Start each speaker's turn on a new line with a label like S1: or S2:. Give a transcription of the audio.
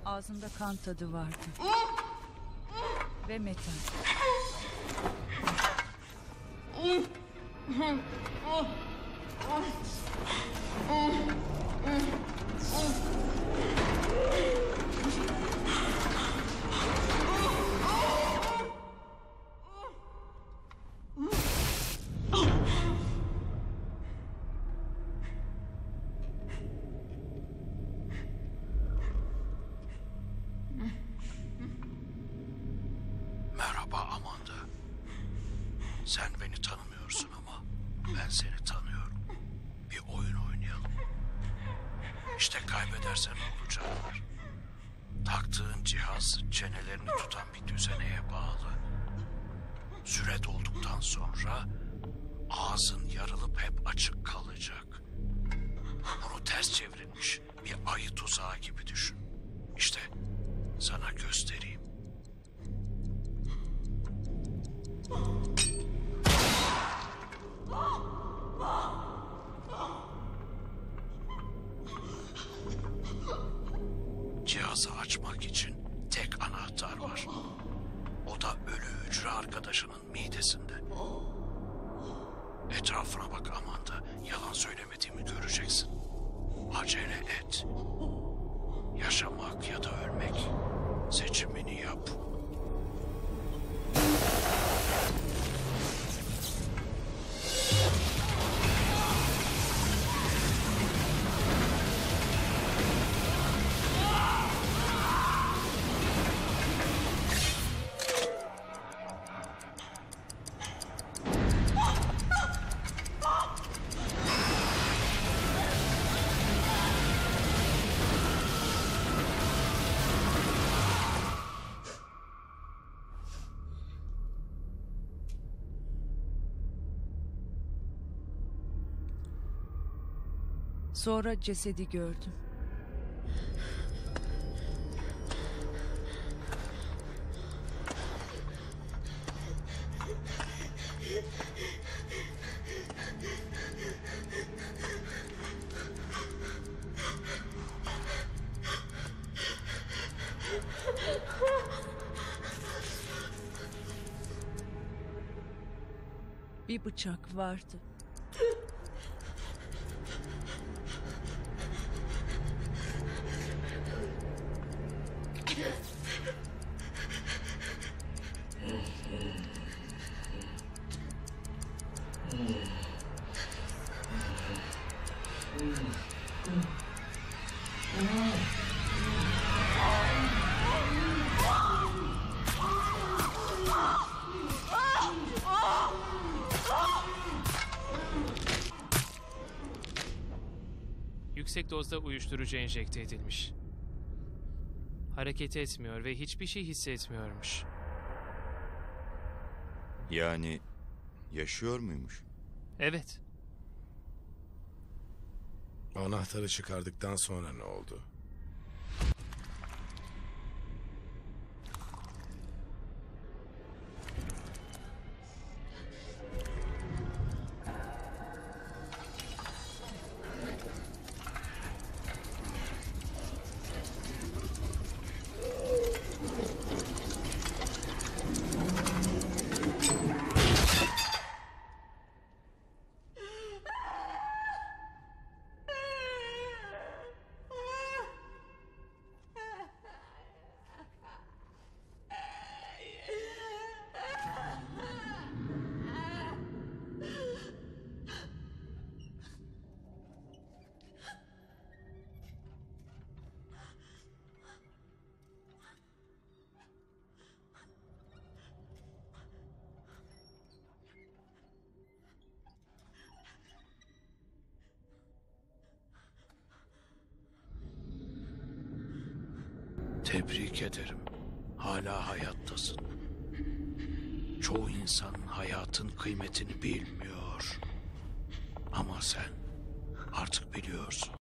S1: Ağzında kan tadı vardı. Ve metal.
S2: Merhaba Amanda. Sen beni tanımıyorsun ama ben seni tanıyorum. Bir oyun oynayalım. İşte kaybedersen olacaklar. Taktığın cihaz çenelerini tutan bir düzeneye bağlı. Süre dolduktan sonra ağzın yarılıp hep açık kalacak. Bunu ters çevrilmiş bir ayı tuzağı gibi düşün. İşte sana göstereyim. Cihazı açmak için tek anahtar var. O da ölü hücre arkadaşının midesinde. Etrafına bak Amanda. Yalan söylemediğimi göreceksin. Acele et. Yaşamak ya da ölmek. Seçimini yap.
S1: Sonra cesedi gördüm. Bir bıçak vardı.
S3: Yüksek dozda uyuşturucu enjekte edilmiş. Hareket etmiyor ve hiçbir şey hissetmiyormuş.
S4: Yani yaşıyor muymuş?
S3: Evet.
S5: Anahtarı çıkardıktan sonra ne oldu?
S2: Tebrik ederim. Hala hayattasın. Çoğu insan hayatın kıymetini bilmiyor. Ama sen artık biliyorsun.